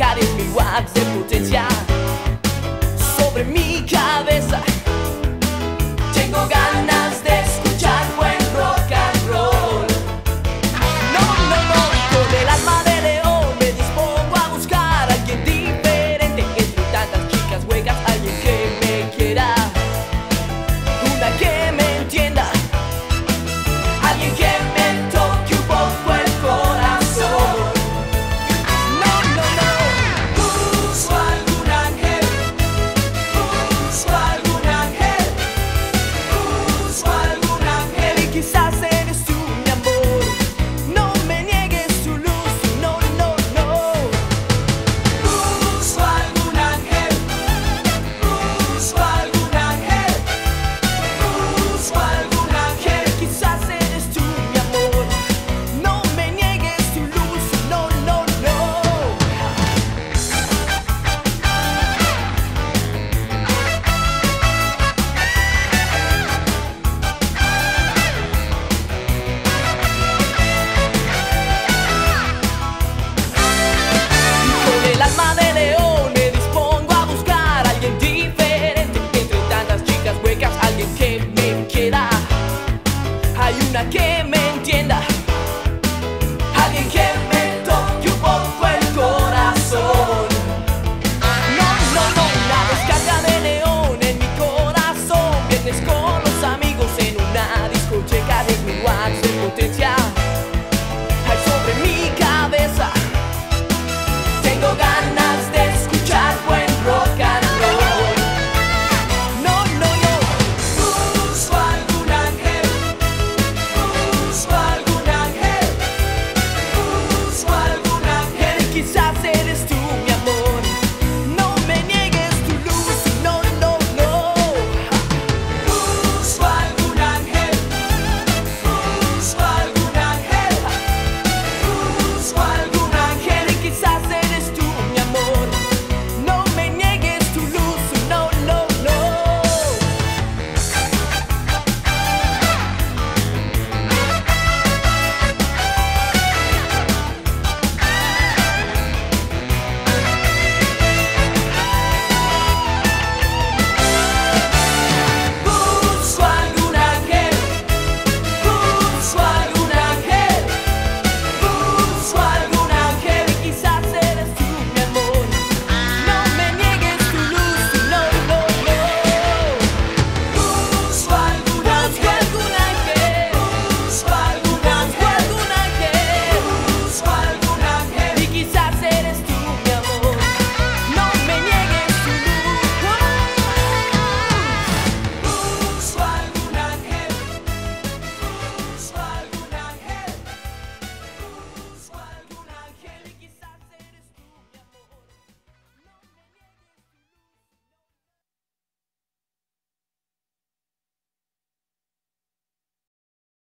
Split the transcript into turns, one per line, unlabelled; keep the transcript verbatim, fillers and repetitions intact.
sacar diez mil watts de potencia sobre mi cabeza. Tengo ganas de escuchar buen rock and roll. No, no, no, con el alma de león me dispongo a buscar a alguien diferente entre tantas chicas huecas, alguien que me quiera, una que me entienda, alguien que me toque un poco el corazón. No, no, no, busco algún ángel, busco algún ángel, busco algún ángel. Y quizás eres tú, mi amor, no me niegues tu luz, no, no, no. Busco algún ángel, busco algún ángel, busco algún ángel. Quizás eres tú, mi amor, no me niegues tu luz, no, no, no. Con el alma de león me dispongo a buscar a alguien diferente entre tantas chicas huecas, alguien que me quiera, hay una que me entienda.